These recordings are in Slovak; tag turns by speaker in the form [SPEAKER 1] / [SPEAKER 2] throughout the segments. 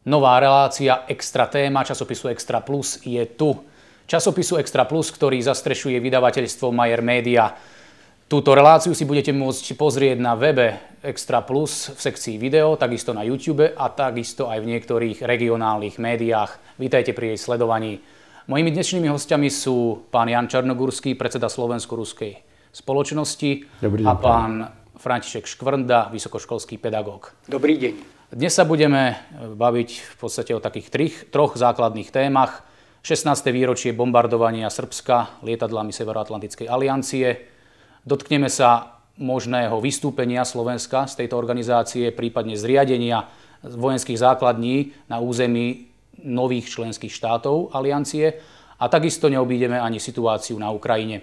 [SPEAKER 1] Nová relácia Extra téma časopisu Extra Plus je tu. Časopisu Extra Plus, ktorý zastrešuje vydavateľstvo Mayer Media. Túto reláciu si budete môcť pozrieť na webe Extra Plus v sekcii video, takisto na YouTube a takisto aj v niektorých regionálnych médiách. Vítajte pri jej sledovaní. Mojimi dnešnými hostiami sú pán Jan Čarnogurský, predseda Slovensko-ruskej spoločnosti.
[SPEAKER 2] Dobrý deň,
[SPEAKER 1] a pán František Škvrnda, vysokoškolský pedagóg.
[SPEAKER 3] Dobrý deň.
[SPEAKER 1] Dnes sa budeme baviť v podstate o takých troch základných témach. 16. výročie bombardovania Srbska lietadlami Severoatlantickej aliancie. Dotkneme sa možného vystúpenia Slovenska z tejto organizácie, prípadne zriadenia vojenských základní na území nových členských štátov aliancie. A takisto neobídeme ani situáciu na Ukrajine.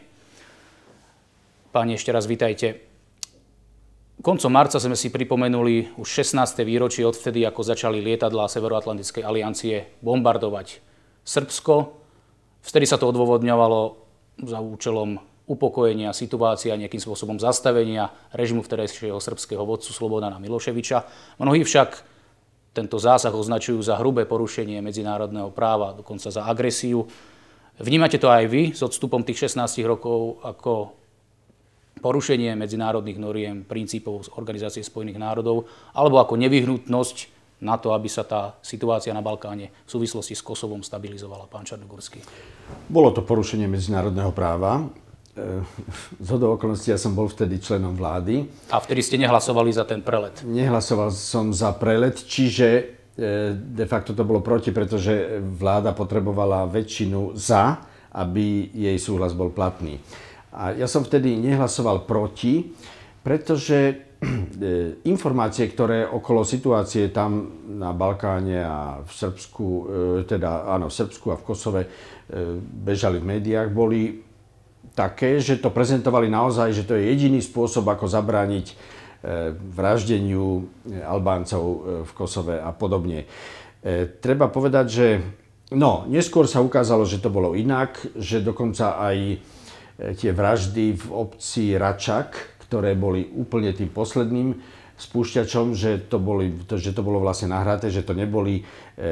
[SPEAKER 1] Páni, ešte raz vítajte. Koncom marca sme si pripomenuli už 16. výročie odvtedy, ako začali lietadlá Severoatlantickej aliancie bombardovať Srbsko. Vtedy sa to odôvodňovalo za účelom upokojenia situácie a nejakým spôsobom zastavenia režimu vtedajšieho srbského vodcu Slobodana Miloševiča. Mnohí však tento zásah označujú za hrubé porušenie medzinárodného práva, dokonca za agresiu. Vnímate to aj vy s odstupom tých 16 rokov ako porušenie medzinárodných noriem, princípov Organizácie spojených národov, alebo ako nevyhnutnosť na to, aby sa tá situácia na Balkáne v súvislosti s Kosovom stabilizovala, pán Čarnogurský?
[SPEAKER 2] Bolo to porušenie medzinárodného práva. Zhodou okolností ja som bol vtedy členom vlády.
[SPEAKER 1] A vtedy ste nehlasovali za ten prelet?
[SPEAKER 2] Nehlasoval som za prelet, čiže de facto to bolo proti, pretože vláda potrebovala väčšinu za, aby jej súhlas bol platný. A ja som vtedy nehlasoval proti, pretože informácie, ktoré okolo situácie tam na Balkáne a v Srbsku, v Srbsku a v Kosove bežali v médiách, boli také, že to prezentovali naozaj, že to je jediný spôsob, ako zabrániť vraždeniu Albáncov v Kosove a podobne. Treba povedať, že neskôr sa ukázalo, že to bolo inak, že dokonca aj tie vraždy v obci Račak, ktoré boli úplne tým posledným spúšťačom, že to bolo vlastne nahraté, že to neboli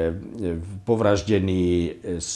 [SPEAKER 2] povraždení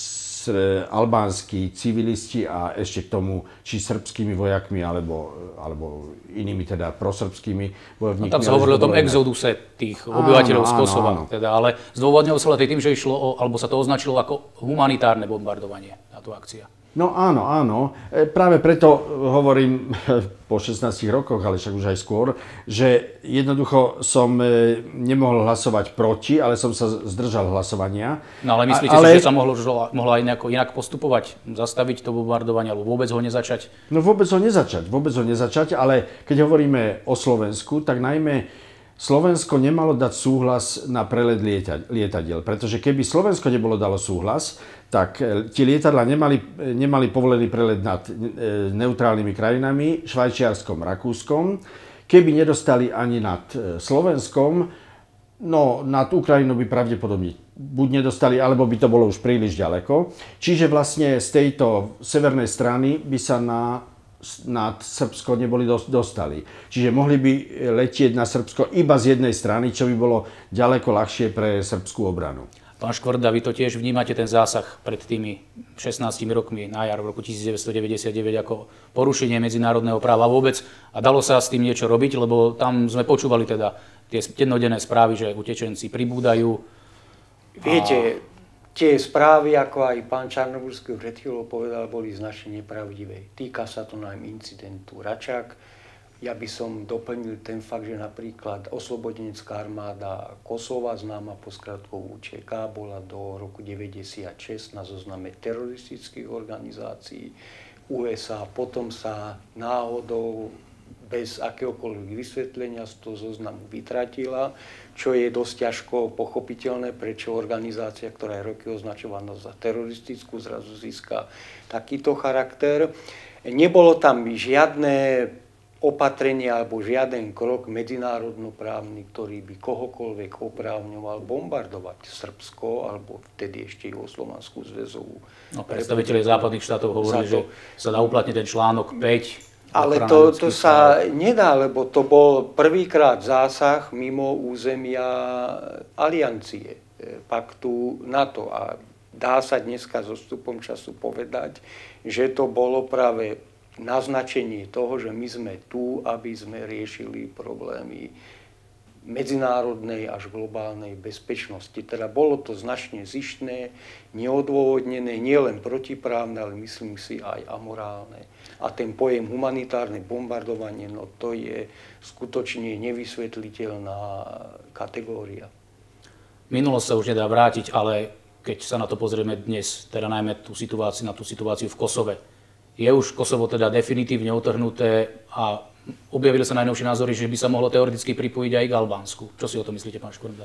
[SPEAKER 2] albánski civilisti a ešte k tomu či srbskými vojakmi alebo inými teda prosrbskými bojovníkmi.
[SPEAKER 1] Tam sa hovorilo o tom exoduse tých obyvateľov z Kosova.
[SPEAKER 2] Áno.
[SPEAKER 1] Ale zdôvodnilo sa tým, že išlo alebo sa to označilo ako humanitárne bombardovanie, táto akcia.
[SPEAKER 2] No áno. Práve preto hovorím po 16 rokoch, ale však už aj skôr, že jednoducho som nemohol hlasovať proti, ale som sa zdržal hlasovania.
[SPEAKER 1] No ale myslíte si, že sa mohlo aj nejako inak postupovať, zastaviť to bombardovanie, alebo vôbec ho nezačať?
[SPEAKER 2] No vôbec ho nezačať, ale keď hovoríme o Slovensku, tak najmä Slovensko nemalo dať súhlas na prelet lietadiel, pretože keby Slovensko nebolo dalo súhlas, tak tie lietadlá nemali povolený prelet nad neutrálnymi krajinami, Švajčiarskom, Rakúskom. Keby nedostali ani nad Slovenskom, nad Ukrajinou by pravdepodobne buď nedostali, alebo by to bolo už príliš ďaleko. Čiže vlastne z tejto severnej strany by sa nad Srbsko neboli dostali. Čiže mohli by letieť na Srbsko iba z jednej strany, čo by bolo ďaleko ľahšie pre srbskú obranu.
[SPEAKER 1] Pán Škvrnda, vy to tiež vnímate ten zásah pred tými 16 rokmi na jar v roku 1999 ako porušenie medzinárodného práva vôbec a dalo sa s tým niečo robiť, lebo tam sme počúvali teda tie dennodenné správy, že utečenci pribúdajú.
[SPEAKER 3] Viete, tie správy, ako aj pán Čarnogurský pred chvíľou povedal, boli značne nepravdivé. Týka sa to najmä incidentu Račak. Ja by som doplnil ten fakt, že napríklad oslobodenecká armáda Kosova, známa pod skratkou UČK, bola do roku 1996 na zozname teroristických organizácií USA. Potom sa náhodou bez akéhokoľvek vysvetlenia z toho zoznamu vytratila, čo je dosť ťažko pochopiteľné, prečo organizácia, ktorá je roky označovaná za teroristickú, zrazu získa takýto charakter. Nebolo tam žiadne opatrenie alebo žiaden krok medzinárodnoprávny, ktorý by kohokoľvek oprávňoval bombardovať Srbsko alebo vtedy ešte Juhoslovanskú zväzovú.
[SPEAKER 1] Predstavitelia západných štátov hovorili, že sa dá uplatniť ten článok 5.
[SPEAKER 3] Ale to sa nedá, lebo to bol prvýkrát zásah mimo územia aliancie. paktu NATO. A dá sa dneska so vstupom času povedať, že to bolo práve naznačenie toho, že my sme tu, aby sme riešili problémy medzinárodnej až globálnej bezpečnosti. Teda bolo to značne zištné, neodôvodnené, nielen protiprávne, ale myslím si aj amorálne. A ten pojem humanitárne bombardovanie, no to je skutočne nevysvetliteľná kategória.
[SPEAKER 1] Minulosť sa už nedá vrátiť, ale keď sa na to pozrieme dnes, teda najmä na tú situáciu v Kosove, je už Kosovo teda definitívne utrhnuté a objavili sa najnovšie názory, že by sa mohlo teoreticky pripojiť aj k Albánsku. Čo si o tom myslíte, pán Škorda?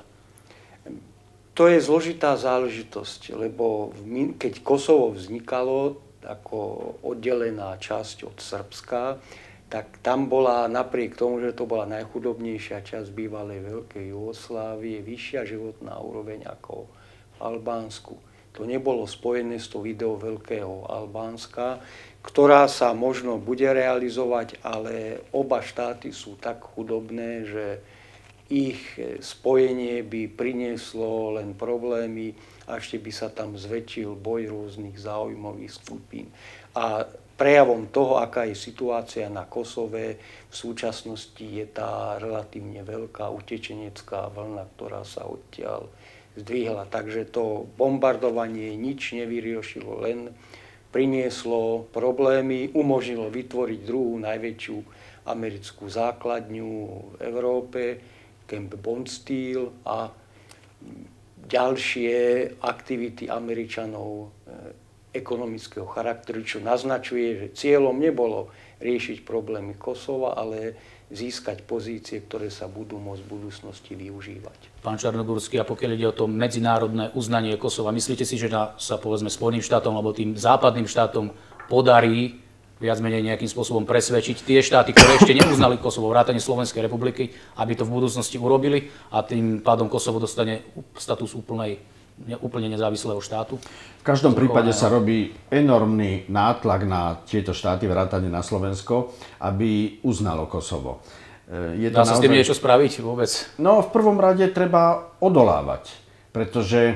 [SPEAKER 3] To je zložitá záležitosť, lebo keď Kosovo vznikalo ako oddelená časť od Srbska, tak tam bola, napriek tomu, že to bola najchudobnejšia časť bývalej Veľkej Jugoslávie, vyššia životná úroveň ako v Albánsku. To nebolo spojené s tou ideou Veľkého Albánska, ktorá sa možno bude realizovať, ale oba štáty sú tak chudobné, že ich spojenie by prinieslo len problémy a ešte by sa tam zväčšil boj rôznych záujmových skupín. A prejavom toho, aká je situácia na Kosove, v súčasnosti je tá relatívne veľká utečenecká vlna, ktorá sa odtiaľ zdvihla. Takže to bombardovanie nič nevyriešilo, len prinieslo problémy, umožnilo vytvoriť druhú najväčšiu americkú základňu v Európe, Camp Bondsteel, a ďalšie aktivity Američanov ekonomického charakteru, čo naznačuje, že cieľom nebolo riešiť problémy Kosova, ale získať pozície, ktoré sa budú môcť v budúcnosti využívať.
[SPEAKER 1] Pán Čarnogórsky, a pokiaľ ide o to medzinárodné uznanie Kosova, myslíte si, že sa povedzme Spojeným štátom alebo tým západným štátom podarí viac menej nejakým spôsobom presvedčiť tie štáty, ktoré ešte neuznali Kosovo, vrátane Slovenskej republiky, aby to v budúcnosti urobili a tým pádom Kosovo dostane status úplne nezávislého štátu?
[SPEAKER 2] V každom prípade sa robí enormný nátlak na tieto štáty, vrátane na Slovensko, aby uznalo Kosovo.
[SPEAKER 1] Dá sa s tým niečo spraviť vôbec?
[SPEAKER 2] No, v prvom rade treba odolávať, pretože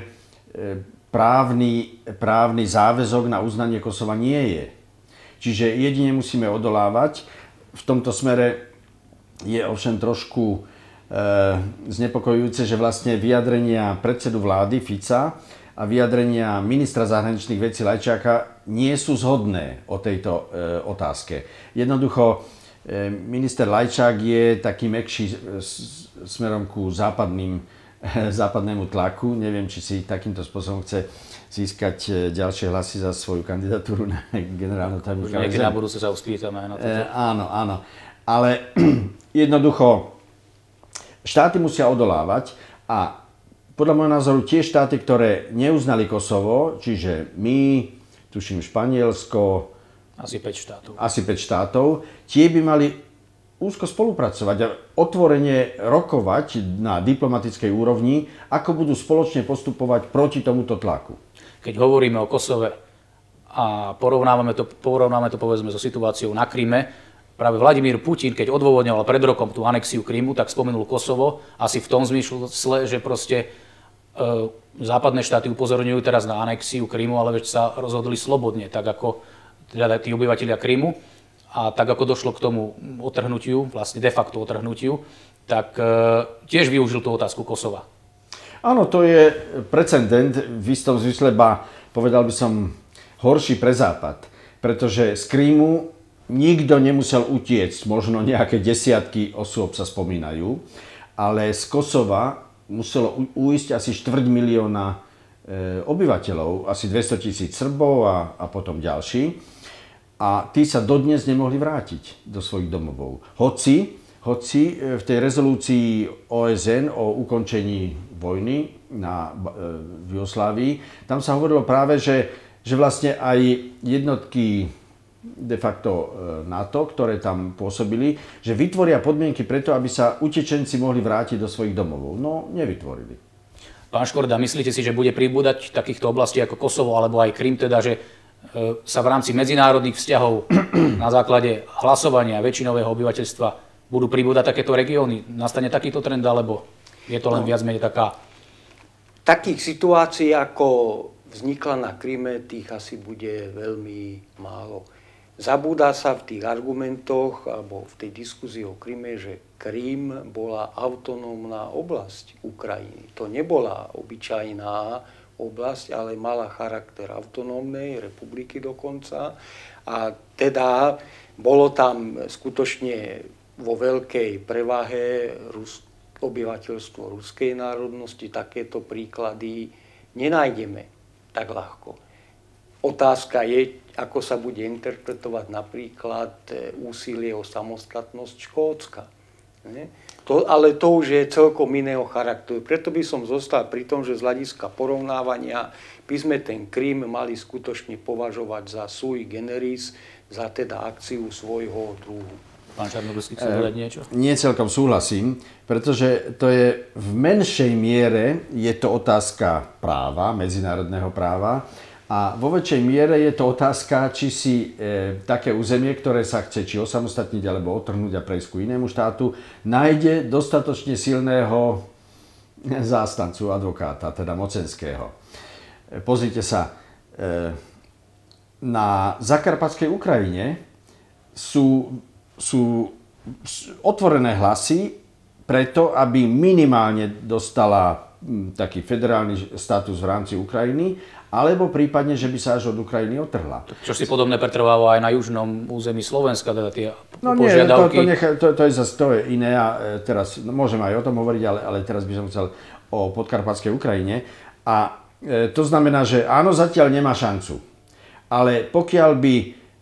[SPEAKER 2] právny záväzok na uznanie Kosova nie je. Čiže jedine musíme odolávať. V tomto smere je ovšem trošku znepokojujúce, že vlastne vyjadrenia predsedu vlády Fica a vyjadrenia ministra zahraničných vecí Lajčáka nie sú zhodné o tejto otázke. Jednoducho, minister Lajčák je taký mäkší smerom ku západnému tlaku. Neviem, či si takýmto spôsobom chce získať ďalšie hlasy za svoju kandidatúru na generálneho tajomníka.
[SPEAKER 1] Niekedy na budúce sa uspýtame aj na to.
[SPEAKER 2] Áno. Ale jednoducho, štáty musia odolávať a podľa môjho názoru tie štáty, ktoré neuznali Kosovo, čiže my, tuším Španielsko,
[SPEAKER 1] asi 5
[SPEAKER 2] štátov, tie by mali úzko spolupracovať a otvorene rokovať na diplomatickej úrovni, ako budú spoločne postupovať proti tomuto tlaku.
[SPEAKER 1] Keď hovoríme o Kosove a porovnávame to povedzme so situáciou na Kryme, práve Vladimír Putin, keď odôvodňoval pred rokom tú anexiu Krymu, tak spomenul Kosovo asi v tom zmysle, že proste západné štáty upozorňujú teraz na anexiu Krymu, ale veď sa rozhodli slobodne, tak ako teda tí obyvatelia Krymu. A tak ako došlo k tomu otrhnutiu, vlastne de facto otrhnutiu, tak tiež využil tú otázku Kosova.
[SPEAKER 2] Áno, to je precedent v istom zmysle, povedal by som, horší pre Západ. Pretože z Krymu nikto nemusel utiecť, možno nejaké desiatky osôb sa spomínajú, ale z Kosova muselo ujsť asi 250 000 obyvateľov, asi 200 000 Srbov a potom ďalší. A tí sa dodnes nemohli vrátiť do svojich domovov. Hoci v tej rezolúcii OSN o ukončení vojny v Jugoslávii, tam sa hovorilo práve, že vlastne aj jednotky de facto NATO, ktoré tam pôsobili, že vytvoria podmienky preto, aby sa utečenci mohli vrátiť do svojich domovov. No, nevytvorili.
[SPEAKER 1] Pán Škorda, myslíte si, že bude pribúdať takýchto oblastí ako Kosovo alebo aj Krym, teda, že sa v rámci medzinárodných vzťahov na základe hlasovania väčšinového obyvateľstva budú pribúdať takéto regióny? Nastane takýto trend, alebo je to len viac menej taká
[SPEAKER 3] takých situácií, ako vznikla na Kryme, tých asi bude veľmi málo. Zabúda sa v tých argumentoch alebo v tej diskusii o Kryme, že Krym bola autonómna oblasť Ukrajiny. To nebola obyčajná oblasť, ale mala charakter autonómnej republiky dokonca. A teda bolo tam skutočne vo veľkej prevahe obyvateľstvo ruskej národnosti. Takéto príklady nenájdeme tak ľahko. Otázka je, ako sa bude interpretovať napríklad úsilie o samostatnosť Škótska. Ale to už je celkom iného charakteru. Preto by som zostal pri tom, že z hľadiska porovnávania by sme ten Krym mali skutočne považovať za sui generis, za teda akciu svojho druhu.
[SPEAKER 1] Pán Čarnogórsky, chce povedať niečo?
[SPEAKER 2] Nie celkom súhlasím, pretože to je v menšej miere je to otázka práva, medzinárodného práva, a vo väčšej miere je to otázka, či si také územie, ktoré sa chce či osamostatniť alebo otrhnúť a prejsť ku inému štátu, nájde dostatočne silného zástancu, advokáta, teda mocenského. Pozrite sa, na Zakarpatskej Ukrajine sú otvorené hlasy preto, aby minimálne dostala taký federálny status v rámci Ukrajiny, alebo prípadne, že by sa až od Ukrajiny otrhla.
[SPEAKER 1] Čo si podobné pretrváva aj na južnom území Slovenska, teda tie požiadavky?
[SPEAKER 2] To je iné a teraz môžem aj o tom hovoriť, ale teraz by som chcel o podkarpatskej Ukrajine. A to znamená, že áno, zatiaľ nemá šancu. Ale pokiaľ by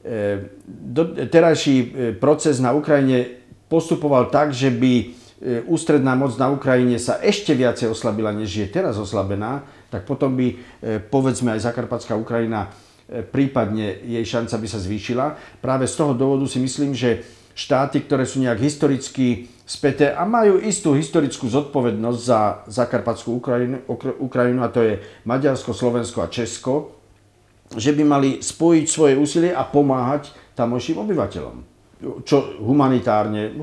[SPEAKER 2] terajší proces na Ukrajine postupoval tak, že by ústredná moc na Ukrajine sa ešte viacej oslabila, než je teraz oslabená, tak potom by, povedzme, aj Zakarpatská Ukrajina, prípadne jej šanca by sa zvýšila. Práve z toho dôvodu si myslím, že štáty, ktoré sú nejak historicky späté a majú istú historickú zodpovednosť za Zakarpatskú Ukrajinu, a to je Maďarsko, Slovensko a Česko, že by mali spojiť svoje úsilie a pomáhať tamojším obyvateľom. Čo humanitárne,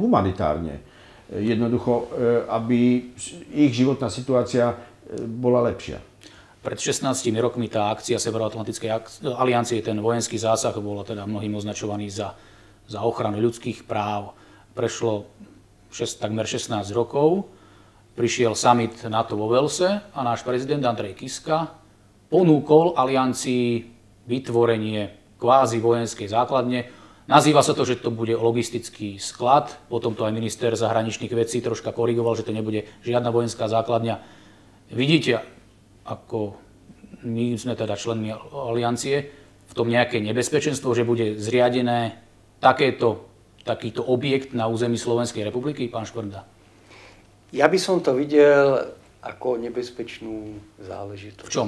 [SPEAKER 2] jednoducho, aby ich životná situácia bola lepšia.
[SPEAKER 1] Pred 16 rokmi tá akcia Severoatlantickej aliancie, ten vojenský zásah, bol teda mnohým označovaný za ochranu ľudských práv. Prešlo takmer 16 rokov, prišiel summit NATO vo Velse a náš prezident Andrej Kiska ponúkol aliancii vytvorenie kvázi vojenskej základne. Nazýva sa to, že to bude logistický sklad, potom to aj minister zahraničných vecí troška korigoval, že to nebude žiadna vojenská základňa. Vidíte, ako my sme teda členmi aliancie, v tom nejaké nebezpečenstvo, že bude zriadené takýto objekt na území Slovenskej republiky, pán Škvrnda?
[SPEAKER 3] Ja by som to videl ako nebezpečnú záležitosť.
[SPEAKER 1] V čom?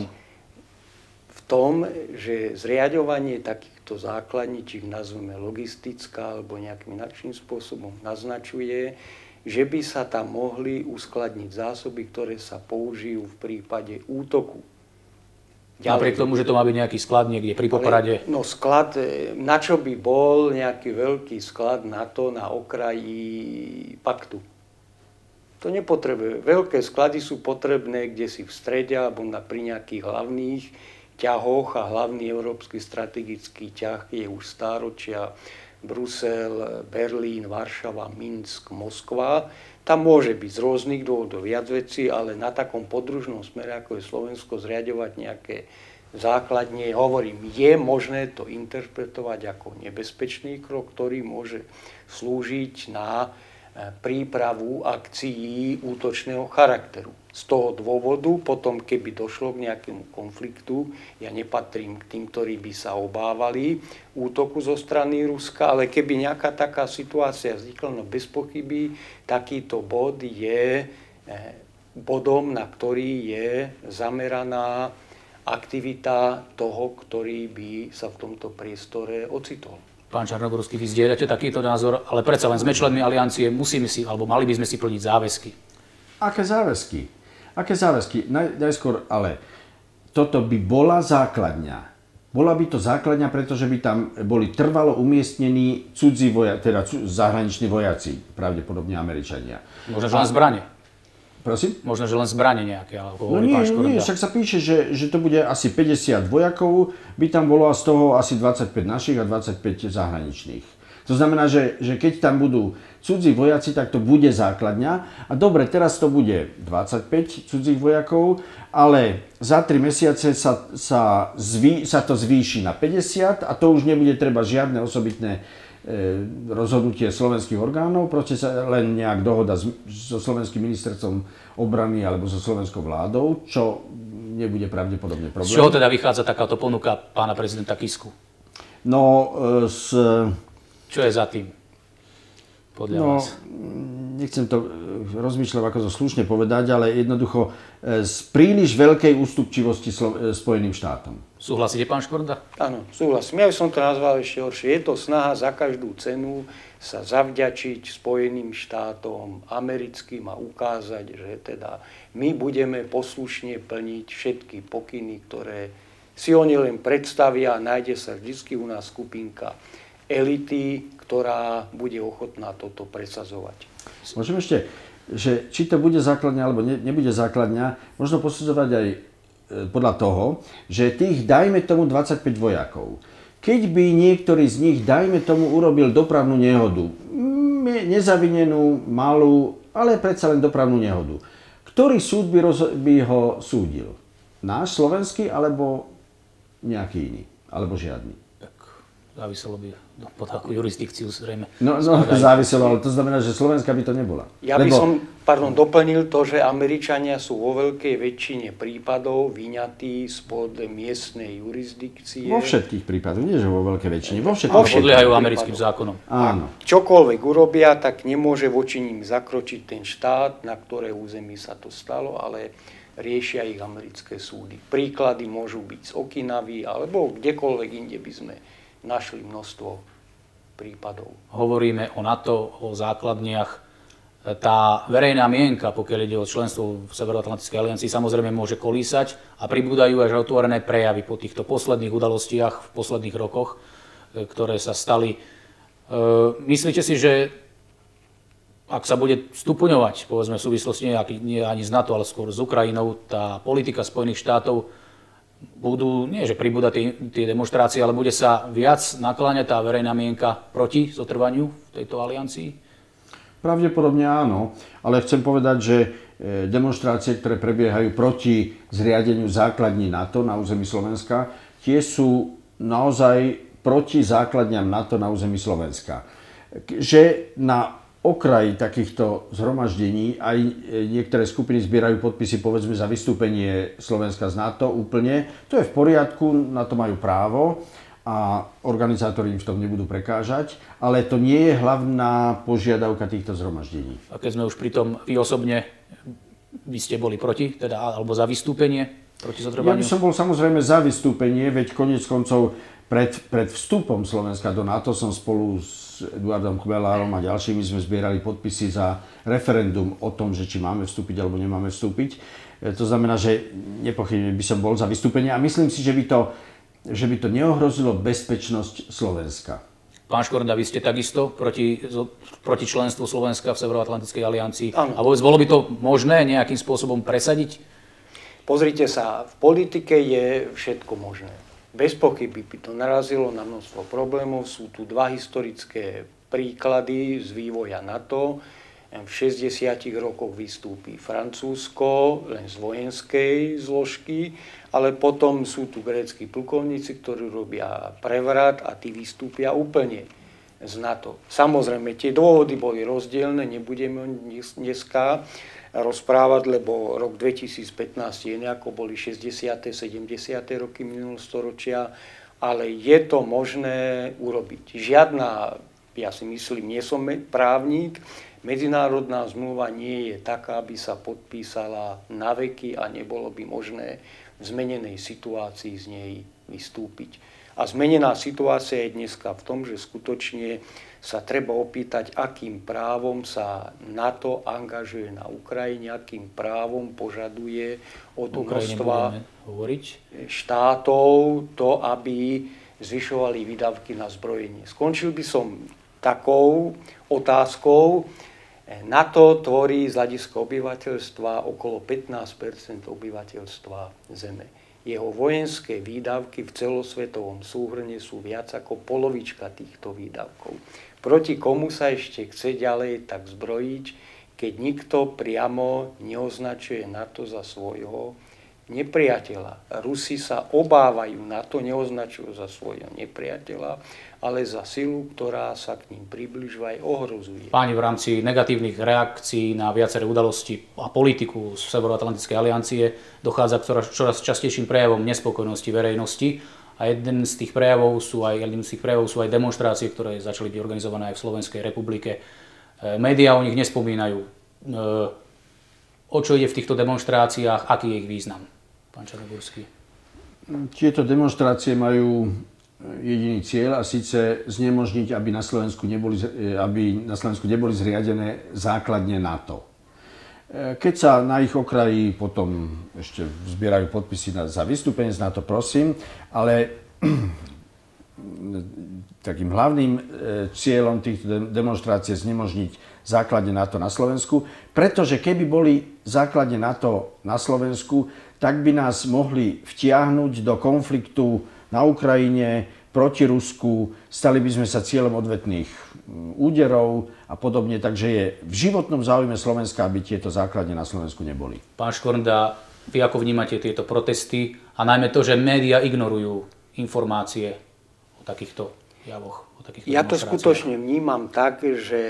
[SPEAKER 3] V tom, že zriaďovanie takýchto základní, či ich nazveme logistická alebo nejakým inakším spôsobom naznačuje, že by sa tam mohli uskladniť zásoby, ktoré sa použijú v prípade útoku.
[SPEAKER 1] Napriek tomu, že to má byť nejaký sklad niekde pri Poprade.
[SPEAKER 3] No sklad, na čo by bol nejaký veľký sklad NATO na okraji paktu? To nepotrebuje. Veľké sklady sú potrebné kde si v strede alebo pri nejakých hlavných ťahoch, a hlavný európsky strategický ťah je už stáročia Brusel, Berlín, Varšava, Minsk, Moskva. Tam môže byť z rôznych dôvodov viac vecí, ale na takom podružnom smere, ako je Slovensko, zriaďovať nejaké základne, hovorím, je možné to interpretovať ako nebezpečný krok, ktorý môže slúžiť na prípravu akcií útočného charakteru. Z toho dôvodu, potom keby došlo k nejakému konfliktu, ja nepatrím k tým, ktorí by sa obávali útoku zo strany Ruska, ale keby nejaká taká situácia vznikla, no bez pochyby takýto bod je bodom, na ktorý je zameraná aktivita toho, ktorý by sa v tomto priestore ocitol.
[SPEAKER 1] Pán Čarnogórsky, vy zdieľate takýto názor, ale predsa len sme členmi aliancie, musíme si, alebo mali by sme si plniť záväzky.
[SPEAKER 2] Aké záväzky? Najskôr, ale toto by bola základňa. Bola by to základňa, pretože by tam boli trvalo umiestnení zahraniční vojaci, pravdepodobne Američania.
[SPEAKER 1] Možno, že len zbrane.
[SPEAKER 2] Prosím?
[SPEAKER 1] Možno, že len zbrane nejaké, alebo
[SPEAKER 2] No nie, však sa píše, že to bude asi 50 vojakov, by tam bolo a z toho asi 25 našich a 25 zahraničných. To znamená, že keď tam budú cudzí vojaci, tak to bude základňa. A dobre, teraz to bude 25 cudzích vojakov, ale za 3 mesiace sa to zvýši na 50 a to už nebude treba žiadne osobitné rozhodnutie slovenských orgánov, proste sa len nejak dohoda so slovenským ministerstvom obrany alebo so slovenskou vládou, čo nebude pravdepodobne problém.
[SPEAKER 1] Z čoho teda vychádza takáto ponuka pána prezidenta Kisku?
[SPEAKER 2] No,
[SPEAKER 1] Čo je za tým? Podľa vás?
[SPEAKER 2] Nechcem to rozmýšľať, ako to slušne povedať, ale jednoducho z príliš veľkej ústupčivosti Spojeným štátom.
[SPEAKER 1] Súhlasíte, pán Škvrnda?
[SPEAKER 3] Áno, súhlasím. Ja by som to nazval ešte horšie. Je to snaha za každú cenu sa zavďačiť Spojeným štátom americkým a ukázať, že teda my budeme poslušne plniť všetky pokyny, ktoré si oni len predstavia a nájde sa vždy u nás skupinka elity, ktorá bude ochotná toto presadzovať.
[SPEAKER 2] Môžem ešte, že či to bude základňa alebo nebude základňa, možno posudzovať aj podľa toho, že tých, dajme tomu, 25 vojakov. Keď by niektorý z nich, dajme tomu, urobil dopravnú nehodu, nezavinenú, malú, ale predsa len dopravnú nehodu, ktorý súd by ho súdil? Náš, slovenský, alebo nejaký iný? Alebo žiadny?
[SPEAKER 1] Tak záviselo by pod akú jurisdikciu zrejme.
[SPEAKER 2] No záviselo, ale to znamená, že Slovenska by to nebola.
[SPEAKER 3] Ja by som doplnil to, že Američania sú vo veľkej väčšine prípadov vyňatí spod miestnej jurisdikcie.
[SPEAKER 2] Vo všetkých prípadoch, nie že vo veľkej väčšine, vo všetkých.
[SPEAKER 1] Podliehajú americkým zákonom.
[SPEAKER 2] Áno.
[SPEAKER 3] Čokoľvek urobia, tak nemôže voči ním zakročiť ten štát, na ktoré území sa to stalo, ale riešia ich americké súdy. Príklady môžu byť z Okinavy, alebo kdekoľvek inde by sme našli množstvo prípadov.
[SPEAKER 1] Hovoríme o NATO, o základniach. Tá verejná mienka, pokiaľ ide o členstvo v Severoatlantickej aliancii, samozrejme môže kolísať a pribúdajú až otvorené prejavy po týchto posledných udalostiach v posledných rokoch, ktoré sa stali. Myslíte si, že ak sa bude stupňovať, povedzme v súvislosti nie ani s NATO, ale skôr s Ukrajinou, tá politika Spojených štátov, budú, nie že pribúdať tie demonštrácie, ale bude sa viac nakláňať tá verejná mienka proti zotrvaniu v tejto aliancii?
[SPEAKER 2] Pravdepodobne áno, ale chcem povedať, že demonštrácie, ktoré prebiehajú proti zriadeniu základní NATO na území Slovenska, tie sú naozaj proti základňam NATO na území Slovenska. Že na okraji takýchto zhromaždení aj niektoré skupiny zbierajú podpisy, povedzme, za vystúpenie Slovenska z NATO úplne. To je v poriadku, na to majú právo a organizátori im v tom nebudú prekážať, ale to nie je hlavná požiadavka týchto zhromaždení.
[SPEAKER 1] A keď sme už pri tom, vy osobne, vy ste boli proti, teda, alebo za vystúpenie proti zotrvaniu?
[SPEAKER 2] Ja by som bol samozrejme za vystúpenie, veď koniec koncov pred vstupom Slovenska do NATO som spolu s Eduardom Chmelárom a ďalšími sme zbierali podpisy za referendum o tom, že či máme vstúpiť alebo nemáme vstúpiť. To znamená, že nepochybne by som bol za vystúpenie a myslím si, že by to neohrozilo bezpečnosť Slovenska.
[SPEAKER 1] Pán Škvrnda, vy ste takisto proti členstvu Slovenska v Severoatlantickej aliancii.
[SPEAKER 3] Áno.
[SPEAKER 1] A vôbec bolo by to možné nejakým spôsobom presadiť?
[SPEAKER 3] Pozrite sa, v politike je všetko možné. Bez pochyby by to narazilo na množstvo problémov. Sú tu dva historické príklady z vývoja NATO. V 60. rokoch vystúpi Francúzsko len z vojenskej zložky, ale potom sú tu grécki plukovníci, ktorí robia prevrat a tí vystúpia úplne z NATO. Samozrejme, tie dôvody boli rozdielne, nebudeme dneska rozprávať, lebo rok 2015 je nejako boli 60. 70. roky minulého storočia, ale je to možné urobiť. Žiadna, ja si myslím, nie som právnik, medzinárodná zmluva nie je taká, aby sa podpísala na veky a nebolo by možné v zmenenej situácii z nej vystúpiť. A zmenená situácia je dneska v tom, že skutočne sa treba opýtať, akým právom sa NATO angažuje na Ukrajine, akým právom požaduje od množstva štátov to, aby zvyšovali výdavky na zbrojenie. Skončil by som takou otázkou, NATO tvorí z hľadiska obyvateľstva okolo 15% obyvateľstva Zeme. Jeho vojenské výdavky v celosvetovom súhrne sú viac ako polovička týchto výdavkov. Proti komu sa ešte chce ďalej tak zbrojiť, keď nikto priamo neoznačuje NATO za svojho nepriateľa. Rusi sa obávajú NATO, neoznačujú za svojho nepriateľa, ale za silu, ktorá sa k ním približuje aj ohrozuje.
[SPEAKER 1] Páni, v rámci negatívnych reakcií na viaceré udalosti a politiku z Severoatlantickej aliancie dochádza k čoraz častejším prejavom nespokojnosti verejnosti. A jedným z tých prejavov sú aj demonštrácie, ktoré začali byť organizované aj v Slovenskej republike. Médiá o nich nespomínajú. O čo ide v týchto demonštráciách, aký je ich význam? Pán Čarnogórsky.
[SPEAKER 2] Tieto demonštrácie majú jediný cieľ, a síce znemožniť, aby na Slovensku neboli zriadené základne NATO. Keď sa na ich okraji potom ešte zbierajú podpisy za vystúpenie z NATO, prosím, ale takým hlavným cieľom týchto demonštrácií je znemožniť základne NATO na Slovensku, pretože keby boli základne NATO na Slovensku, tak by nás mohli vtiahnuť do konfliktu na Ukrajine, proti Rusku, stali by sme sa cieľom odvetných úderov a podobne, takže je v životnom záujme Slovenska, aby tieto základne na Slovensku neboli.
[SPEAKER 1] Pán Škvrnda, vy ako vnímate tieto protesty a najmä to, že médiá ignorujú informácie o takýchto javoch, o takýchto
[SPEAKER 3] demonstráciách? Ja to skutočne vnímam tak, že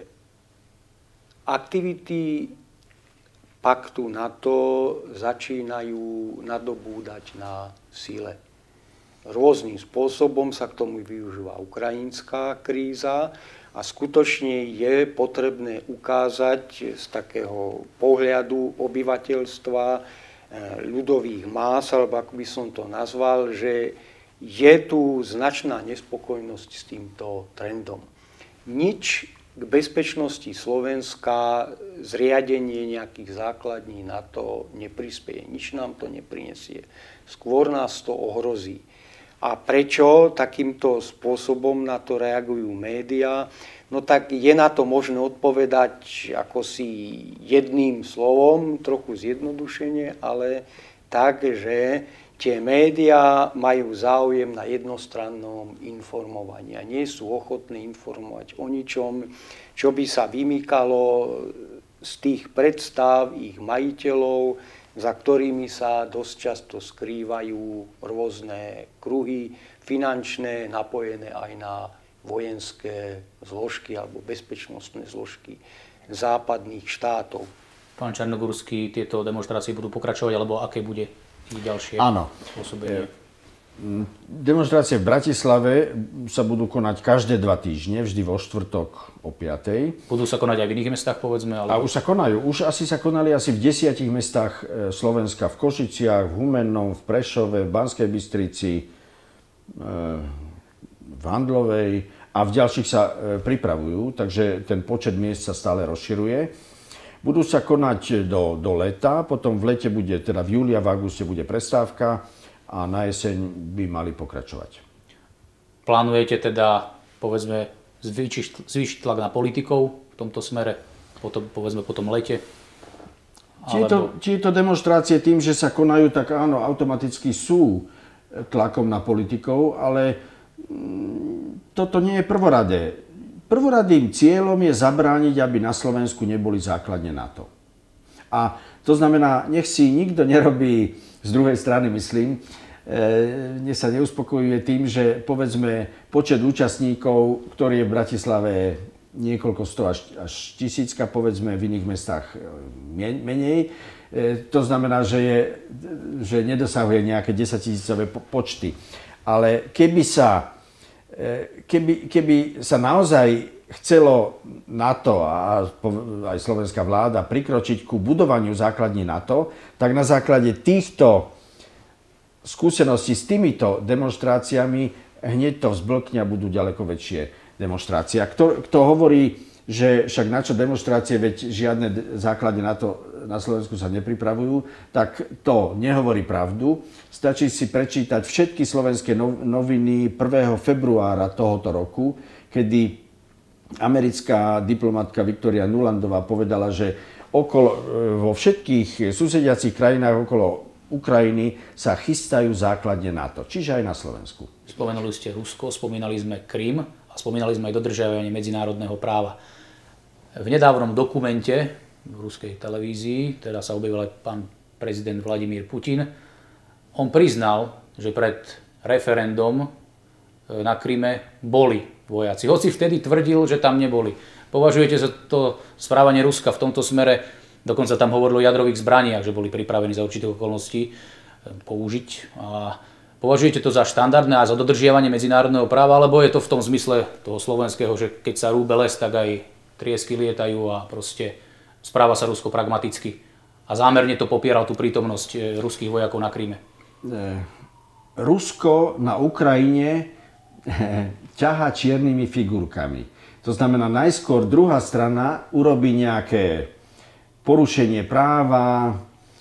[SPEAKER 3] aktivity paktu NATO začínajú nadobúdať na sile. Rôznym spôsobom sa k tomu využíva ukrajinská kríza a skutočne je potrebné ukázať z takého pohľadu obyvateľstva, ľudových más, alebo ako by som to nazval, že je tu značná nespokojnosť s týmto trendom. Nič k bezpečnosti Slovenska, zriadenie nejakých základní NATO neprispieje. Nič nám to neprinesie. Skôr nás to ohrozí. A prečo takýmto spôsobom na to reagujú médiá? No tak je na to možné odpovedať ako si jedným slovom, trochu zjednodušene, ale tak, že tie médiá majú záujem na jednostrannom informovaní a nie sú ochotné informovať o ničom, čo by sa vymykalo z tých predstav ich majiteľov, za ktorými sa dosť často skrývajú rôzne kruhy finančné, napojené aj na vojenské zložky alebo bezpečnostné zložky západných štátov.
[SPEAKER 1] Pán Čarnogórsky, tieto demonštrácie budú pokračovať, alebo aké bude ich ďalšie spôsobenie?
[SPEAKER 2] Demonštrácie v Bratislave sa budú konať každé 2 týždne, vždy vo štvrtok o 5:00.
[SPEAKER 1] Budú sa konať aj v iných mestách, povedzme? Ale...
[SPEAKER 2] A už sa konajú. Už asi sa konali v 10 mestách Slovenska. V Košiciach, v Humennom, v Prešove, v Banskej Bystrici, v Handlovej a v ďalších sa pripravujú, takže ten počet miest sa stále rozširuje. Budú sa konať do leta, potom v lete bude, teda v júli a v auguste bude prestávka a na jeseň by mali pokračovať.
[SPEAKER 1] Plánujete teda, povedzme, zvýšiť tlak na politikov v tomto smere, povedzme po tom lete?
[SPEAKER 2] Tieto demonštrácie tým, že sa konajú, tak áno, automaticky sú tlakom na politikov, ale toto nie je prvoradé. Prvoradým cieľom je zabrániť, aby na Slovensku neboli základne NATO. A to znamená, nech si nikto nerobí z druhej strany, myslím, nech sa neuspokojuje tým, že povedzme počet účastníkov, ktorý je v Bratislave niekoľko 100 až 1000, povedzme v iných mestách menej. To znamená, že nedosahuje nejaké 10 000 počty. Ale keby sa naozaj chcelo NATO a aj slovenská vláda prikročiť ku budovaniu základní NATO, tak na základe týchto skúseností s týmito demonštráciami hneď to vzblkne a budú ďaleko väčšie demonštrácie. A kto hovorí, že však na čo demonštrácie, veď žiadne základne NATO na Slovensku sa nepripravujú, tak to nehovorí pravdu. Stačí si prečítať všetky slovenské noviny 1. februára tohoto roku, kedy americká diplomatka Victoria Nulandová povedala, že vo všetkých susediacich krajinách okolo Ukrajiny sa chystajú základne NATO, čiže aj na Slovensku.
[SPEAKER 1] Spomenuli ste Rusko, spomínali sme Krym a spomínali sme aj dodržiavanie medzinárodného práva. V nedávnom dokumente v ruskej televízii, teda sa objavil aj pán prezident Vladimír Putin, on priznal, že pred referendum na Kryme boli vojaci. Hoci vtedy tvrdil, že tam neboli. Považujete za to správanie Ruska v tomto smere, dokonca tam hovorilo o jadrových zbraniach, že boli pripravení za určitých okolností použiť. A považujete to za štandardné a za dodržiavanie medzinárodného práva, alebo je to v tom zmysle toho slovenského, že keď sa rúbe les, tak aj triesky lietajú a proste správa sa Rusko pragmaticky a zámerne to popieral tú prítomnosť ruských vojakov na Kryme?
[SPEAKER 2] Rusko na Ukrajine ťahá čiernymi figurkami. To znamená, najskôr druhá strana urobí nejaké porušenie práva,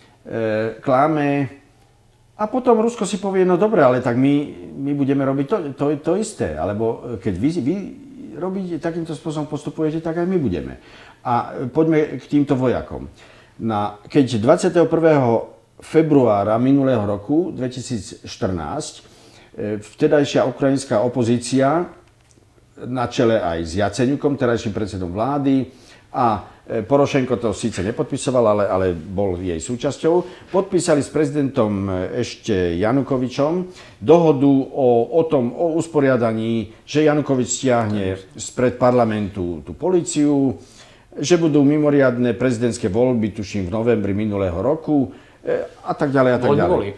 [SPEAKER 2] klame a potom Rusko si povie, no dobre, ale tak my budeme robiť to isté. Alebo keď vy robíte takýmto spôsobom, postupujete, tak aj my budeme. A poďme k týmto vojakom. Keď 21. februára minulého roku 2014 vtedajšia ukrajinská opozícia na čele aj s Jaceňukom, terajším predsedom vlády, a Porošenko to síce nepodpisoval, ale bol jej súčasťou, podpísali s prezidentom ešte Janukovičom dohodu o usporiadaní, že Janukovič stiahne spred parlamentu tú políciu, že budú mimoriadne prezidentské voľby, tuším v novembri minulého roku, a tak ďalej, a tak ďalej.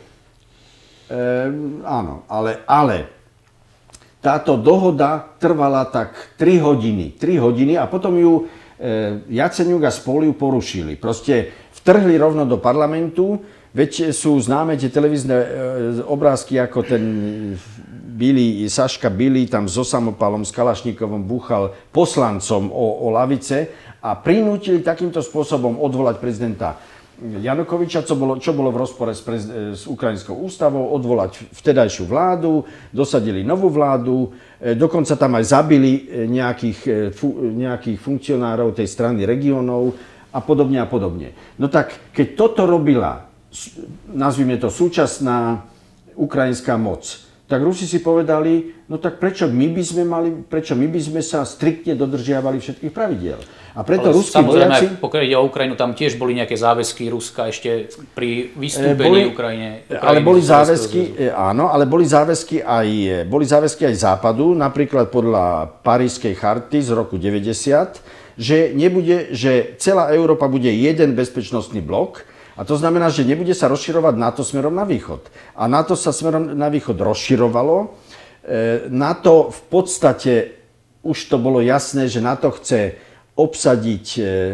[SPEAKER 2] Áno, ale táto dohoda trvala tak 3 hodiny a potom ju Jaceňuk a spolu ju porušili. Proste vtrhli rovno do parlamentu, veď sú známe tie televízne obrázky, ako ten Saška Billy tam so samopalom, s Kalašníkovom búchal poslancom o lavice a prinútili takýmto spôsobom odvolať prezidenta Janukoviča, čo bolo v rozpore s ukrajinskou ústavou, odvolať vtedajšiu vládu, dosadili novú vládu, dokonca tam aj zabili nejakých funkcionárov tej strany regiónov a podobne a podobne. No tak, keď toto robila, nazvime to súčasná ukrajinská moc, tak Rusi si povedali, no tak prečo my by sme sa striktne dodržiavali všetkých pravidiel. A preto ruskí vojaci...
[SPEAKER 1] Pokiaľ ide o Ukrajinu, tam tiež boli nejaké záväzky Ruska ešte pri vystúpení Ukrajiny.
[SPEAKER 2] Ale boli záväzky, áno, ale boli záväzky aj Západu, napríklad podľa Parískej charty z roku 90, že celá Európa bude jeden bezpečnostný blok. A to znamená, že nebude sa rozširovať NATO smerom na východ. A NATO sa smerom na východ rozširovalo. NATO v podstate, už to bolo jasné, že NATO chce obsadiť,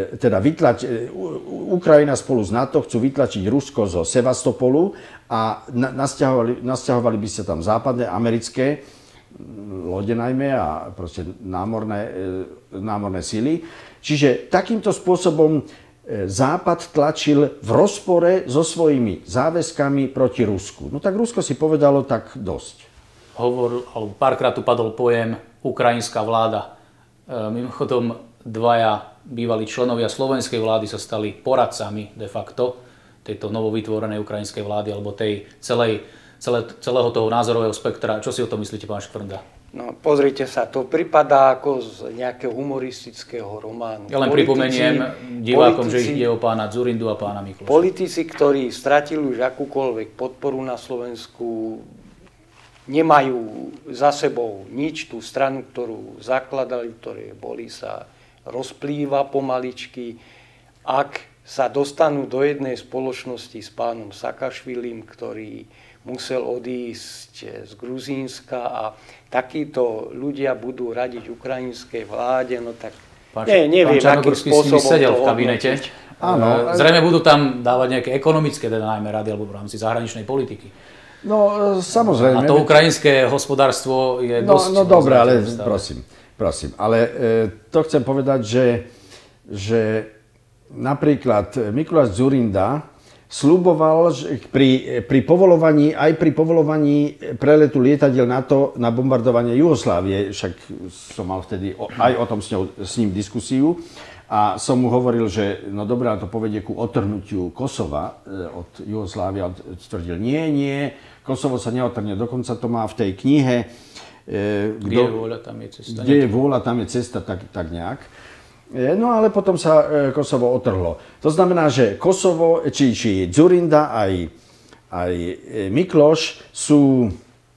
[SPEAKER 2] Ukrajina spolu s NATO chcú vytlačiť Rusko zo Sevastopolu a nasťahovali by sa tam západné, americké lode najmä a proste námorné sily. Čiže takýmto spôsobom Západ tlačil v rozpore so svojimi záväzkami proti Rusku. No tak Rusko si povedalo tak dosť.
[SPEAKER 1] Párkrát tu padol pojem ukrajinská vláda. Mimochodom, 2 bývalí členovia slovenskej vlády sa stali poradcami de facto tejto novovytvorenej ukrajinskej vlády alebo tej celého toho názorového spektra. Čo si o tom myslíte, pán Škvrnda?
[SPEAKER 3] No, pozrite sa, to pripadá ako z nejakého humoristického románu.
[SPEAKER 1] Ja len pripomeniem divákom, že ide o pána Dzurindu a pána Mikloša.
[SPEAKER 3] Politici, ktorí stratili už akúkoľvek podporu na Slovensku, nemajú za sebou nič, tú stranu, ktorú zakladali, ktoré boli, sa rozplýva pomaličky. Ak sa dostanú do jednej spoločnosti s pánom Sakašvilim, ktorý musel odísť z Gruzínska a takíto ľudia budú radiť ukrajinskej vláde, no tak neviem, akým spôsobom
[SPEAKER 1] sedel v kabinete. Áno. Zrejme budú tam dávať nejaké ekonomické najmä rady alebo v rámci zahraničnej politiky.
[SPEAKER 2] No, samozrejme.
[SPEAKER 1] A to ukrajinské hospodárstvo je dosť...
[SPEAKER 2] No dobre, ale prosím. Ale to chcem povedať, že napríklad Mikuláš Dzurinda sľuboval, že pri povolovaní preletu lietadiel NATO na bombardovanie Jugoslávie, však som mal vtedy aj o tom s ním diskusiu, a som mu hovoril, že no dobré, to povedie ku otrhnutiu Kosova od Jugoslávie. On tvrdil, nie, Kosovo sa neotrhne, dokonca to má v tej knihe
[SPEAKER 1] Kde je vôľa, tam je cesta.
[SPEAKER 2] Kde je vôľa, tam je cesta, tak nejak. No ale potom sa Kosovo otrhlo. To znamená, že Kosovo, či Dzurinda, aj Mikloš sú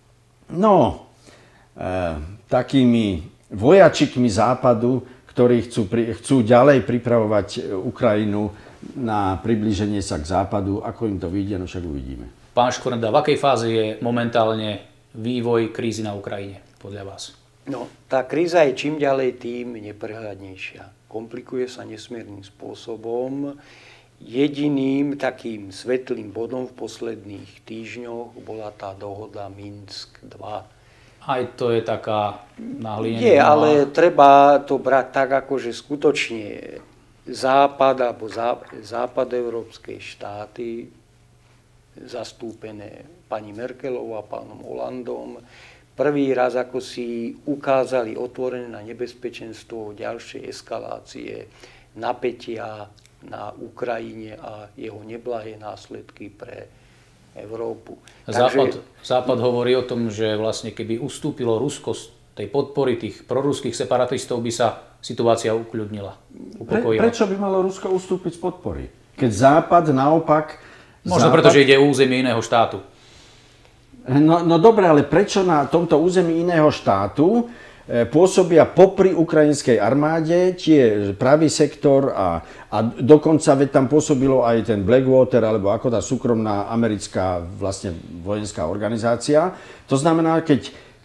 [SPEAKER 2] takými vojačikmi Západu, ktorí chcú ďalej pripravovať Ukrajinu na priblíženie sa k Západu. Ako im to vyjde, no však uvidíme.
[SPEAKER 1] Pán Škvrnda, v akej fáze je momentálne vývoj krízy na Ukrajine podľa vás?
[SPEAKER 3] No, tá kríza je čím ďalej tým neprehľadnejšia. Komplikuje sa nesmiernym spôsobom. Jediným takým svetlým bodom v posledných týždňoch bola tá dohoda Minsk 2.
[SPEAKER 1] Aj to je taká nahlinená.
[SPEAKER 3] Je, ale treba to brať tak, ako že skutočne Západ alebo západoeurópske štáty zastúpené pani Merkelovou a pánom Hollandom prvý raz ako si ukázali otvorené na nebezpečenstvo ďalšej eskalácie napätia na Ukrajine a jeho neblahé následky pre Európu.
[SPEAKER 1] Západ hovorí o tom, že vlastne keby ustúpilo Rusko z tej podpory tých proruských separatistov, by sa situácia ukľudnila, upokojila.
[SPEAKER 2] Prečo by malo Rusko ustúpiť z podpory? Keď Západ naopak...
[SPEAKER 1] Možno preto, že ide o územie iného štátu.
[SPEAKER 2] No dobre, ale prečo na tomto území iného štátu pôsobia popri ukrajinskej armáde tie pravý sektor a dokonca veď tam pôsobilo aj ten Blackwater, alebo ako tá súkromná americká vlastne vojenská organizácia. To znamená, keď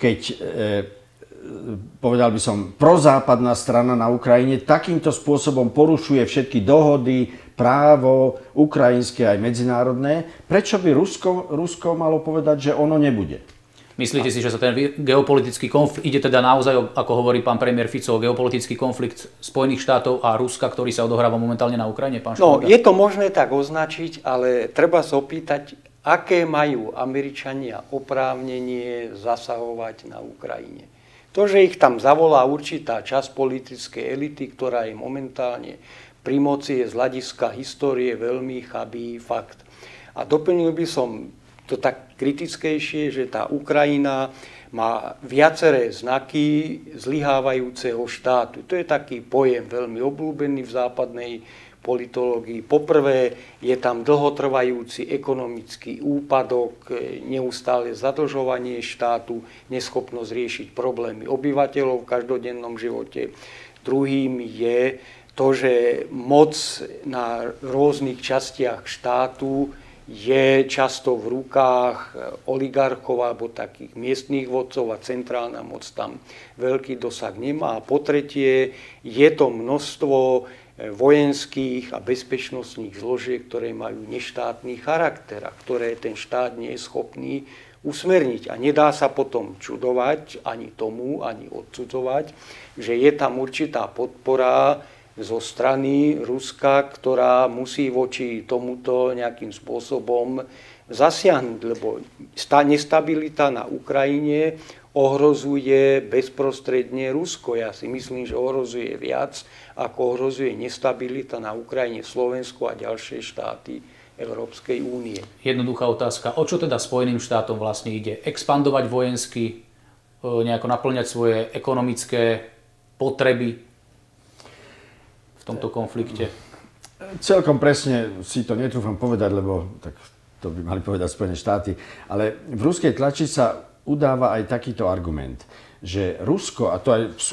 [SPEAKER 2] povedal by som, prozápadná strana na Ukrajine takýmto spôsobom porušuje všetky dohody, právo ukrajinské aj medzinárodné, prečo by Rusko malo povedať, že ono nebude?
[SPEAKER 1] Myslíte si, že sa ten geopolitický konflikt, ide teda naozaj, ako hovorí pán premiér Fico, o geopolitický konflikt Spojených štátov a Ruska, ktorý sa odohráva momentálne na Ukrajine? Pán Škoda?
[SPEAKER 3] Je to možné tak označiť, ale treba sa opýtať, aké majú Američania oprávnenie zasahovať na Ukrajine. To, že ich tam zavolá určitá časť politickej elity, ktorá je momentálne pri moci, je z hľadiska histórie veľmi chabý fakt. A doplnil by som to tak kritickejšie, že tá Ukrajina má viaceré znaky zlyhávajúceho štátu. To je taký pojem veľmi obľúbený v západnej politológii. Poprvé je tam dlhotrvajúci ekonomický úpadok, neustále zadlžovanie štátu, neschopnosť riešiť problémy obyvateľov v každodennom živote. Druhým je to, že moc na rôznych častiach štátu je často v rukách oligarchov alebo takých miestnych vodcov a centrálna moc tam veľký dosah nemá. A po tretie je to množstvo vojenských a bezpečnostných zložiek, ktoré majú neštátny charakter a ktoré ten štát nie je schopný usmerniť. A nedá sa potom čudovať ani tomu, ani odsudzovať, že je tam určitá podpora zo strany Ruska, ktorá musí voči tomuto nejakým spôsobom zasiahnuť, lebo nestabilita na Ukrajine ohrozuje bezprostredne Rusko. Ja si myslím, že ohrozuje viac, ako ohrozuje nestabilita na Ukrajine, Slovensku a ďalšie štáty Európskej únie.
[SPEAKER 1] Jednoduchá otázka. O čo teda Spojeným štátom vlastne ide? Expandovať vojensky, nejako naplňať svoje ekonomické potreby v tomto konflikte?
[SPEAKER 2] Celkom presne si to netrúfam povedať, lebo tak to by mali povedať Spojené štáty. Ale v ruskej tlači sa udáva aj takýto argument, že Rusko, a to aj v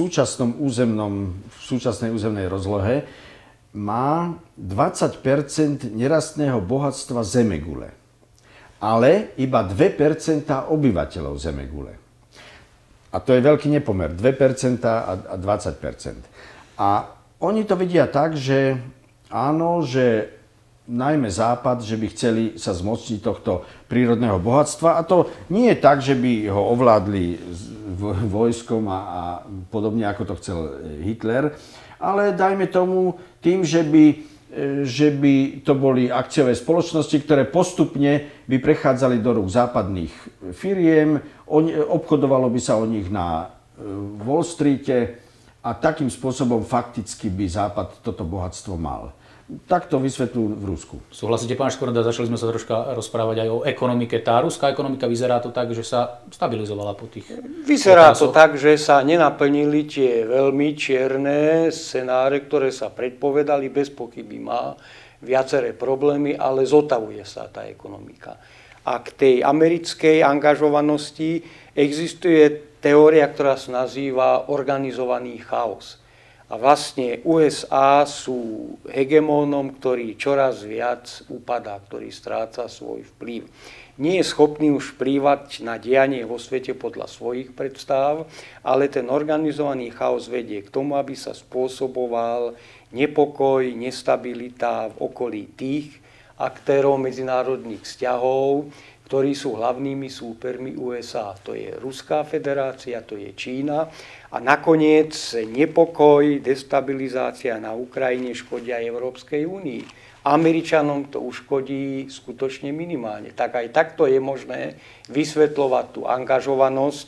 [SPEAKER 2] súčasnej územnej rozlohe, má 20% nerastného bohatstva zemegule, ale iba 2% obyvateľov zemegule. A to je veľký nepomer, 2% a 20%. A oni to vidia tak, že áno, že najmä Západ, že by chceli sa zmocniť tohto prírodného bohatstva. A to nie je tak, že by ho ovládli vojskom a podobne, ako to chcel Hitler, ale dajme tomu tým, že by že by to boli akciové spoločnosti, ktoré postupne by prechádzali do rúk západných firiem, obchodovalo by sa o nich na Wall Streete a takým spôsobom fakticky by Západ toto bohatstvo mal. Takto vysvetľujú v Rusku.
[SPEAKER 1] Súhlasíte, pán Škvrnda, začali sme sa troška rozprávať aj o ekonomike. Tá ruská ekonomika vyzerá to tak, že sa stabilizovala po tých
[SPEAKER 3] Vyzerá
[SPEAKER 1] otázoch.
[SPEAKER 3] to tak, že sa nenaplnili tie veľmi čierne scenáre, ktoré sa predpovedali. Bez pochyby má viaceré problémy, ale zotavuje sa tá ekonomika. A k tej americkej angažovanosti existuje teória, ktorá sa nazýva organizovaný chaos. A vlastne USA sú hegemónom, ktorý čoraz viac upadá, ktorý stráca svoj vplyv. Nie je schopný už vplývať na dianie vo svete podľa svojich predstav, ale ten organizovaný chaos vedie k tomu, aby sa spôsoboval nepokoj, nestabilita v okolí tých aktérov medzinárodných vzťahov, ktorí sú hlavnými súpermi USA. To je Ruská federácia, to je Čína. A nakoniec nepokoj, destabilizácia na Ukrajine škodia aj Európskej únii. Američanom to uškodí skutočne minimálne. Tak aj takto je možné vysvetľovať tú angažovanosť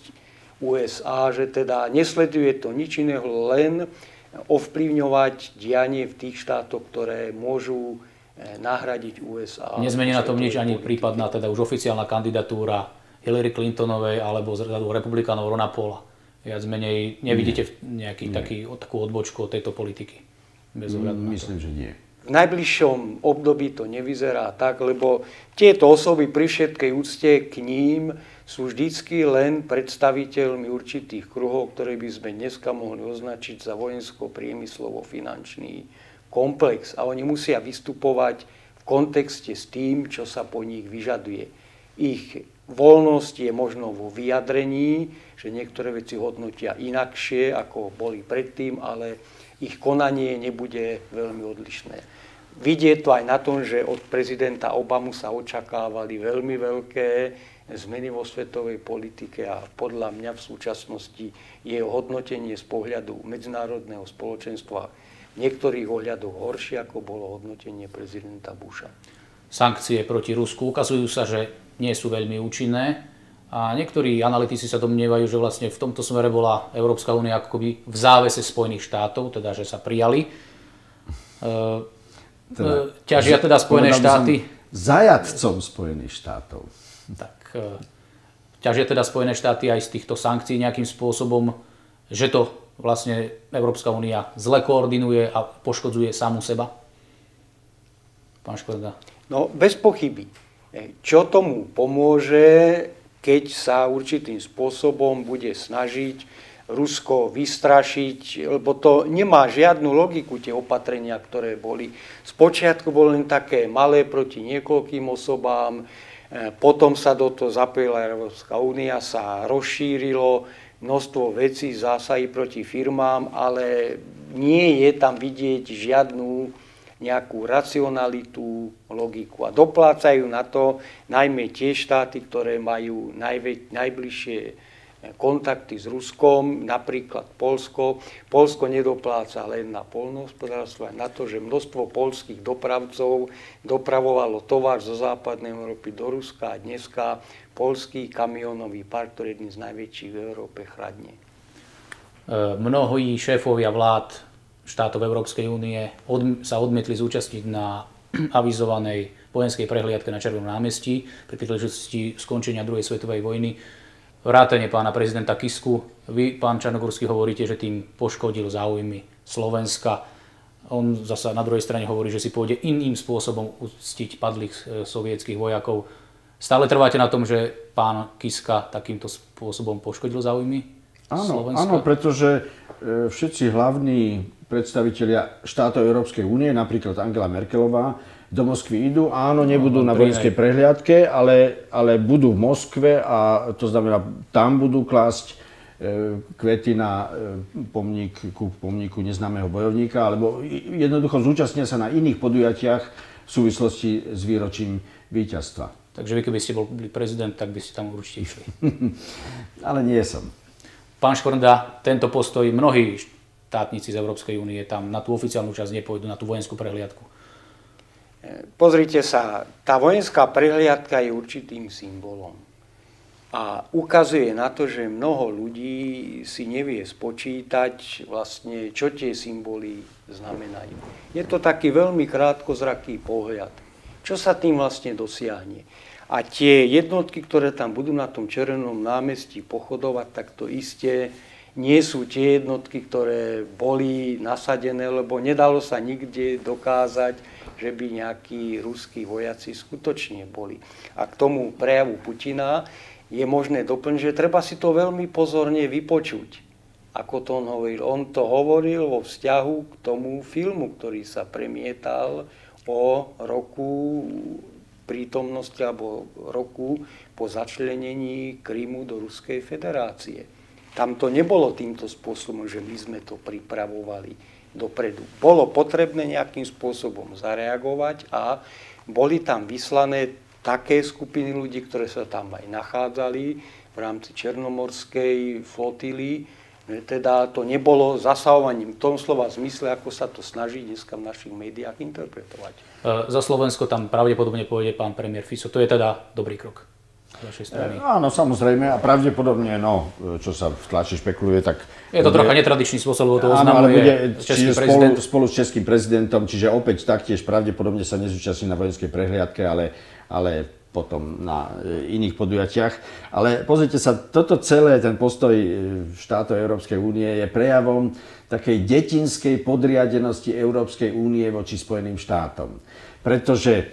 [SPEAKER 3] USA, že teda nesleduje to nič iného, len ovplyvňovať dianie v tých štátoch, ktoré môžu nahradiť USA.
[SPEAKER 1] Nezmení na tom nič ani prípadná teda už oficiálna kandidatúra Hillary Clintonovej alebo z radu republikánov Rona Paula. Viac menej nevidíte takú odbočku od tejto politiky? Bez ohľadu na to.
[SPEAKER 2] Myslím, že nie.
[SPEAKER 3] V najbližšom období to nevyzerá tak, lebo tieto osoby pri všetkej úcte k ním sú vždycky len predstaviteľmi určitých kruhov, ktoré by sme dneska mohli označiť za vojensko-priemyslovo-finančný komplex. A oni musia vystupovať v kontexte s tým, čo sa po nich vyžaduje. Ich voľnosť je možno vo vyjadrení, že niektoré veci hodnotia inakšie, ako boli predtým, ale ich konanie nebude veľmi odlišné. Vidieť to aj na tom, že od prezidenta Obamu sa očakávali veľmi veľké zmeny vo svetovej politike a podľa mňa v súčasnosti jeho hodnotenie z pohľadu medzinárodného spoločenstva v niektorých ohľadoch horšie, ako bolo hodnotenie prezidenta Busha.
[SPEAKER 1] Sankcie proti Rusku ukazujú sa, že nie sú veľmi účinné a niektorí analytici sa domnievajú, že vlastne v tomto smere bola Európska únia akoby v závese Spojených štátov, teda že sa prijali. Ťažia teda Spojené štáty.
[SPEAKER 2] Zajatcom Spojených štátov.
[SPEAKER 1] Tak, ťažia teda Spojené štáty aj z týchto sankcií nejakým spôsobom, že to vlastne Európska únia zle koordinuje a poškodzuje samu seba? Pán Škvrnda.
[SPEAKER 3] No, bez pochyby. Čo tomu pomôže, keď sa určitým spôsobom bude snažiť Rusko vystrašiť, lebo to nemá žiadnu logiku, tie opatrenia, ktoré boli. Spočiatku boli len také malé proti niekoľkým osobám, potom sa do toho zapojila Európska únia, sa rozšírilo množstvo vecí, zásahy proti firmám, ale nie je tam vidieť žiadnu nejakú racionalitu, logiku. A doplácajú na to najmä tie štáty, ktoré majú najbližšie kontakty s Ruskom, napríklad Poľsko. Poľsko nedopláca len na poľnohospodárstvo, aj na to, že množstvo poľských dopravcov dopravovalo tovar zo západnej Európy do Ruska a dneska poľský kamionový park, ktorý je jedným z najväčších v Európe, chradne.
[SPEAKER 1] Mnohí šéfovia vlád štátov Európskej únie sa odmietli zúčastniť na avizovanej vojenskej prehliadke na Červenom námestí pri príležitosti skončenia druhej svetovej vojny. Vrátane pána prezidenta Kisku. Vy, pán Čarnogórsky, hovoríte, že tým poškodil záujmy Slovenska. On zasa na druhej strane hovorí, že si pôjde iným spôsobom uctiť padlých sovietských vojakov. Stále trváte na tom, že pán Kiska takýmto spôsobom poškodil záujmy Slovenska?
[SPEAKER 2] Áno, pretože všetci hlavní predstavitelia štátov Európskej únie, napríklad Angela Merkelová, do Moskvy idú. Áno, nebudú na vojenskej prehliadke, ale budú v Moskve a to znamená, tam budú klásť kvety na pomníku neznámeho bojovníka, alebo jednoducho zúčastnia sa na iných podujatiach v súvislosti s výročím víťazstva.
[SPEAKER 1] Takže vy, keby ste boli prezident, tak by ste tam určite išli.
[SPEAKER 2] Ale nie som.
[SPEAKER 1] Pán Škvrnda, tento postoj mnohí štátnici z Európskej únie tam na tú oficiálnu časť nepôjdu, na tú vojenskú prehliadku.
[SPEAKER 3] Pozrite sa, tá vojenská prehliadka je určitým symbolom. A ukazuje na to, že mnoho ľudí si nevie spočítať vlastne, čo tie symboly znamenajú. Je to taký veľmi krátkozraký pohľad. Čo sa tým vlastne dosiahne? A tie jednotky, ktoré tam budú na tom Červenom námestí pochodovať, tak to isté nie sú tie jednotky, ktoré boli nasadené, lebo nedalo sa nikde dokázať, že by nejakí ruskí vojaci skutočne boli. A k tomu prejavu Putina je možné doplniť, že treba si to veľmi pozorne vypočuť. Ako to on hovoril. On to hovoril vo vzťahu k tomu filmu, ktorý sa premietal o roku prítomnosti alebo roku po začlenení Krymu do Ruskej federácie. Tam to nebolo týmto spôsobom, že my sme to pripravovali dopredu. Bolo potrebné nejakým spôsobom zareagovať a boli tam vyslané také skupiny ľudí, ktoré sa tam aj nachádzali v rámci Černomorskej flotily. Teda to nebolo zasahovaním v tom slova zmysle, ako sa to snaží dneska v našich médiách interpretovať.
[SPEAKER 1] Za Slovensko tam pravdepodobne pôjde pán premiér Fico. To je teda dobrý krok z vašej strany.
[SPEAKER 2] Áno, samozrejme. A pravdepodobne, čo sa v tlači špekuluje, tak...
[SPEAKER 1] Je to trocha netradičný spôsob, lebo to oznamuje český prezident.
[SPEAKER 2] Spolu s českým prezidentom, čiže opäť taktiež pravdepodobne sa nezúčastní na vojenskej prehliadke, ale potom na iných podujatiach. Ale pozrite sa, toto celé, ten postoj štátov Európskej únie je prejavom takej detinskej podriadenosti Európskej únie voči Spojeným štátom. Pretože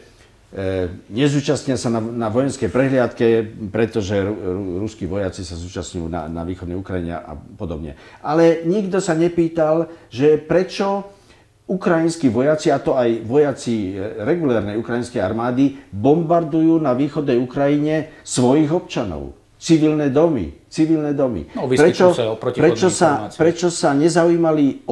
[SPEAKER 2] nezúčastnia sa na vojenskej prehliadke, pretože ruskí vojaci sa zúčastňujú na východnej Ukrajine a podobne. Ale nikto sa nepýtal, že prečo ukrajinskí vojaci, a to aj vojaci regulárnej ukrajinskej armády, bombardujú na východnej Ukrajine svojich občanov. Civilné domy.
[SPEAKER 1] No,
[SPEAKER 2] prečo sa nezaujímali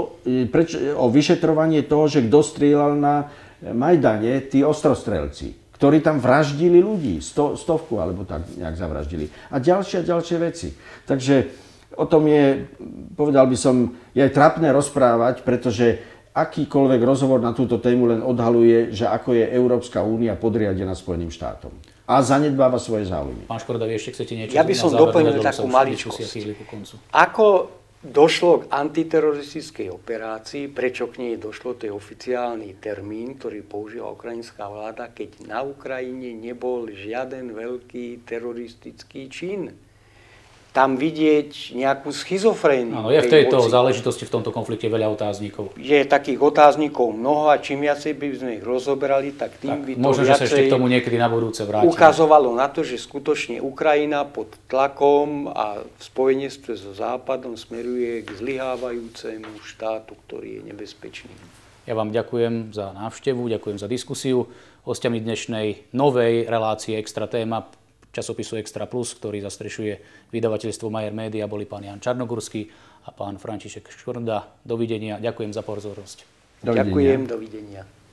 [SPEAKER 2] o vyšetrovanie toho, že kto strieľal na Majdane, tí ostrostrelci, ktorí tam vraždili ľudí, stovku alebo tak nejak zavraždili. A ďalšie veci. Takže o tom je, povedal by som, je aj trápne rozprávať, pretože akýkoľvek rozhovor na túto tému len odhaluje, že ako je Európska únia podriadená Spojeným štátom. A zanedbáva svoje záujmy.
[SPEAKER 1] Pán Škorda, vy ešte chcete niečo?
[SPEAKER 3] Ja by som doplnil takú maličkosť. Ako došlo k antiteroristickej operácii, prečo k nej došlo, to je oficiálny termín, ktorý používa ukrajinská vláda, keď na Ukrajine nebol žiaden veľký teroristický čin. Tam vidieť nejakú schizofréniu.
[SPEAKER 1] Áno, je v tejto záležitosti, v tomto konflikte veľa otáznikov.
[SPEAKER 3] Je takých otáznikov mnoho a čím viacej by sme ich rozoberali, tak tým by to
[SPEAKER 1] možno, že sa ešte k tomu niekedy na budúce vrátime.
[SPEAKER 3] Ukazovalo na to, že skutočne Ukrajina pod tlakom a v spojenectve so Západom smeruje k zlyhávajúcemu štátu, ktorý je nebezpečný.
[SPEAKER 1] Ja vám ďakujem za návštevu, ďakujem za diskusiu. Hostiami dnešnej novej relácie Extra téma časopisu Extra Plus, ktorý zastrešuje vydavateľstvo Majer Media, boli pán Ján Čarnogurský a pán František Škorda. Dovidenia. Ďakujem za pozornosť.
[SPEAKER 3] Ďakujem, dovidenia.